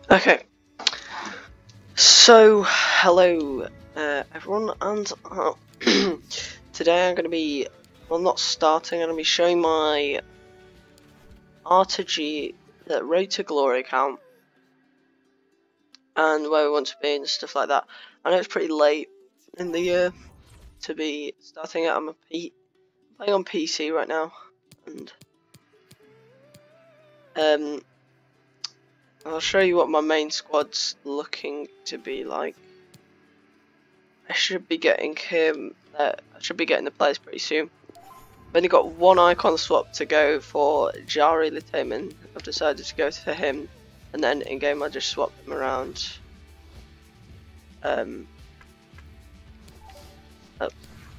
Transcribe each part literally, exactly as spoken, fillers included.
Okay, so hello uh, everyone, and uh, today I'm going to be, well, not starting, I'm going to be showing my R to G, the Road to Glory account, and where we want to be and stuff like that. I know it's pretty late in the year to be starting it. I'm a P playing on P C right now, and um, I'll show you what my main squad's looking to be like. I should be getting him. Uh, I should be getting the players pretty soon. I've only got one icon swap to go for Jari Litmanen. I've decided to go for him, and then in game I just swap them around. Um, oh.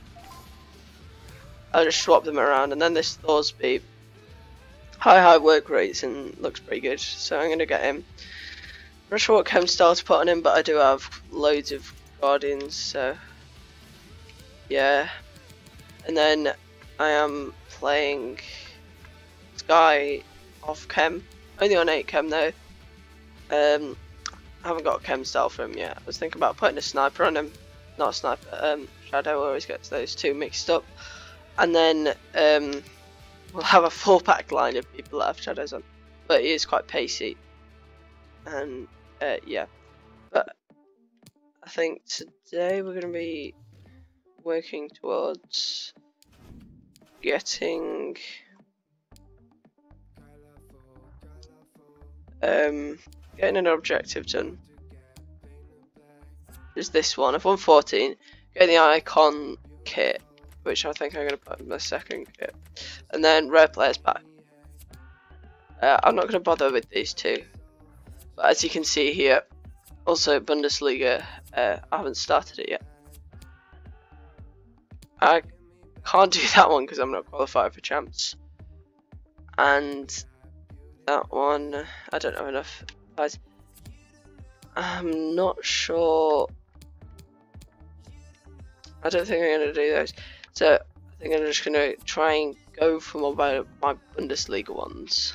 I just swap them around, and then this Thorsby high high work rates and looks pretty good. So I'm gonna get him. I'm not sure what chem style to put on him, but I do have loads of Guardians, so yeah. And then I am playing Sky off chem, only on eight chem though. Um, I haven't got a chem style for him yet. I was thinking about putting a sniper on him, not a sniper, um, Shadow. Always gets those two mixed up. And then um, we'll have a full pack line of people that have shadows on, but he is quite pacey, and uh, yeah. But I think today we're going to be working towards getting um, getting an objective done. Is this one? I've won fourteen. Getting the icon kit, which I think I'm going to put in my second kit, and then rare players pack. Uh, I'm not going to bother with these two, but as you can see here, also Bundesliga, uh, I haven't started it yet. I can't do that one because I'm not qualified for champs, and that one I don't know enough. Guys, I'm not sure. I don't think I'm going to do those. So I think I'm just going to try and go for my, my Bundesliga ones.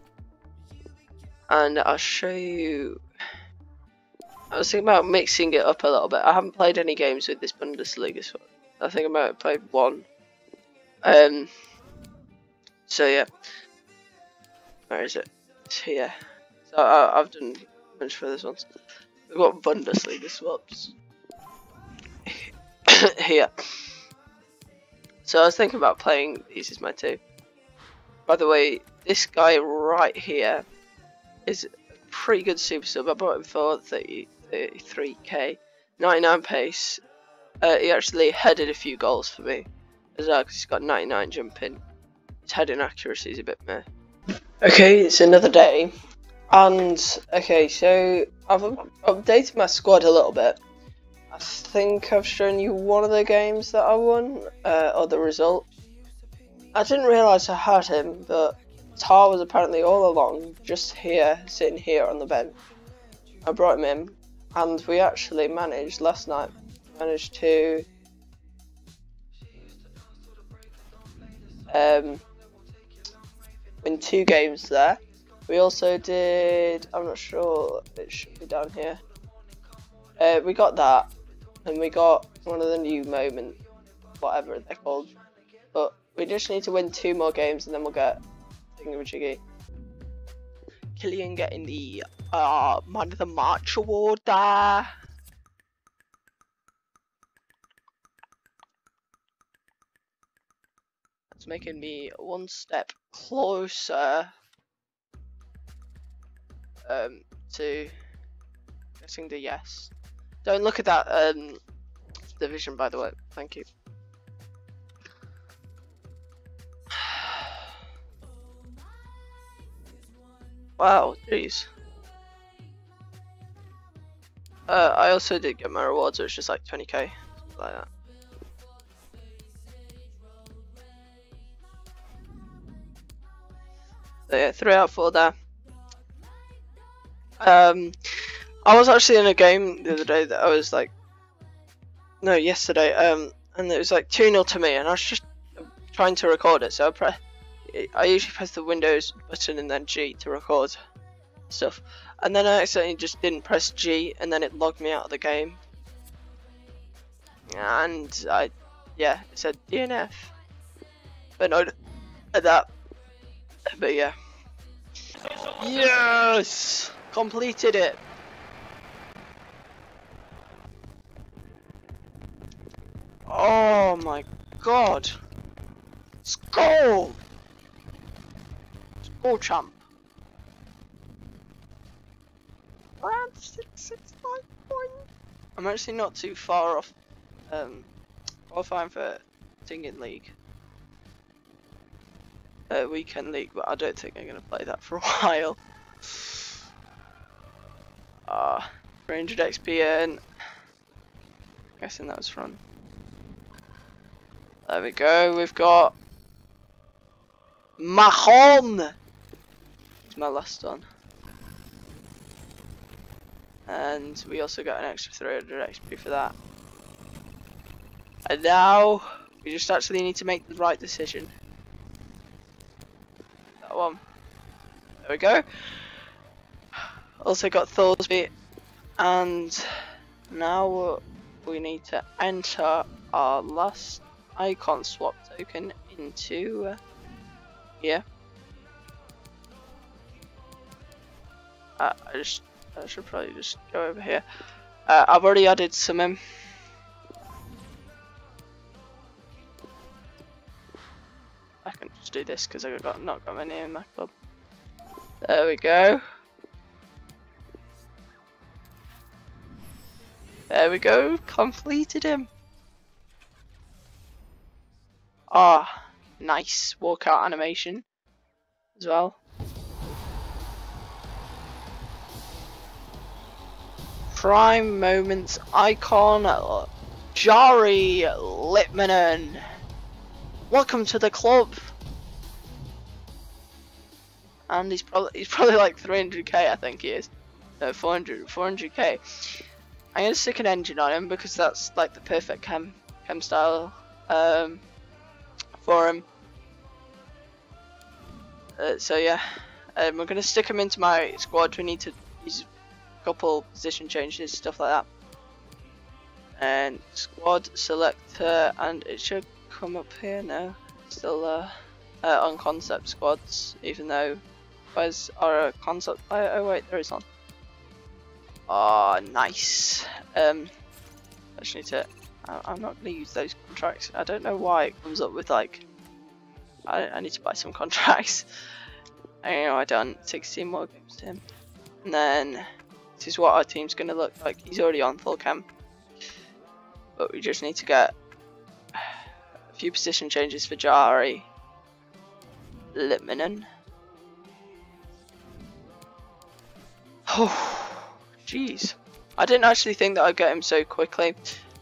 And I'll show you. I was thinking about mixing it up a little bit. I haven't played any games with this Bundesliga squad. I think I might have played one. Um. So yeah. Where is it? It's here. So I, I've done a bunch for this ones. We've got Bundesliga swaps here. So I was thinking about playing these as my two. By the way, this guy right here is a pretty good super sub. I bought him for thirty, thirty-three K, ninety-nine pace. Uh, he actually headed a few goals for me as well because he's got ninety-nine jumping. His heading accuracy is a bit meh. Okay, it's another day, and okay, so I've updated my squad a little bit. I think I've shown you one of the games that I won, uh, or the result. I didn't realise I had him, but Tar was apparently all along just here, sitting here on the bench. I brought him in, and we actually managed last night. Managed to um, win two games there. We also did. I'm not sure. It should be down here. Uh, we got that. And we got one of the new moment, whatever they're called. But we just need to win two more games and then we'll get thingamajiggy. Killian getting the uh, Man of the March award there. That's making me one step closer um, to getting the yes. Don't look at that um, division, by the way. Thank you. Wow, jeez. Uh, I also did get my rewards, so it's just like twenty K, something like that. So yeah, three out of four there. Um. I was actually in a game the other day that I was like, no, yesterday, um, and it was like two nil to me, and I was just trying to record it, so I, pre I usually press the Windows button and then G to record, stuff. And then I accidentally just didn't press G, and then it logged me out of the game. And I, yeah, it said D N F. But no, at that. But yeah. Yes! Completed it! Oh my god! Skull! Skull champ! Round six six five point. I'm actually not too far off um, qualifying for Singing League. Uh, weekend league, but I don't think I'm gonna play that for a while. Ah, uh, three hundred X P in. Guessing that was from. There we go. We've got Mahon. It's my last one, and we also got an extra three hundred X P for that. And now we just actually need to make the right decision. That one. There we go. Also got Thorsby, and now we need to enter our last icon swap token into uh, here. Uh, I just I should probably just go over here. Uh, I've already added some in. I can just do this because I've got not got many in my club. There we go. There we go. Completed him. Ah, nice walkout animation as well. Prime moments icon Jari Litmanen. Welcome to the club. And he's probably he's probably like three hundred K, I think he is. No, four hundred K. I'm gonna stick an engine on him because that's like the perfect chem chem style um, for him. Uh, so yeah, um, we're gonna stick him into my squad. We need to use a couple position changes, stuff like that. And squad selector, and it should come up here now. Still uh, uh, on concept squads, even though where's our concept player? Oh wait, there is one. Oh, nice. Um, I just need to. I, I'm not gonna use those contracts. I don't know why it comes up with like. I, I need to buy some contracts. I know I done sixteen more games to him, and then this is what our team's gonna look like. He's already on full cam, but we just need to get a few position changes for Jari Litmanen. Oh. Jeez, I didn't actually think that I'd get him so quickly,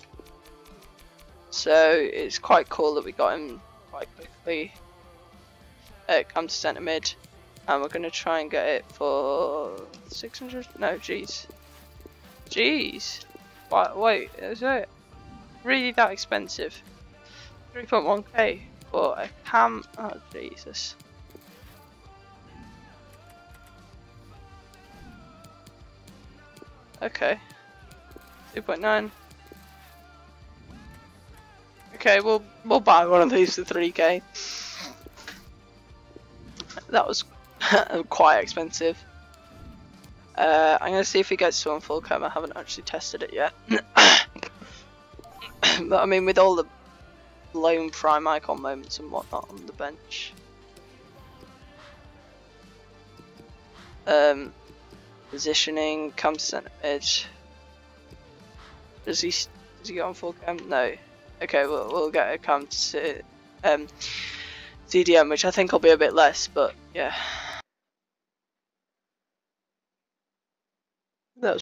so it's quite cool that we got him quite quickly. Uh, come to centre mid, and we're gonna try and get it for six hundred. No, jeez, jeez. Wait, wait, is it really that expensive? three point one K for a cam? Oh Jesus. Okay, two point nine. Okay, we'll we'll buy one of these for three K. That was quite expensive. Uh, I'm gonna see if he gets to on full cam. I haven't actually tested it yet. But I mean, with all the lone prime icon moments and whatnot on the bench, um. Positioning, come to centre mid. Does he does he get on full cam? No. Okay, we'll we'll get a cam to um C D M, which I think will be a bit less, but yeah.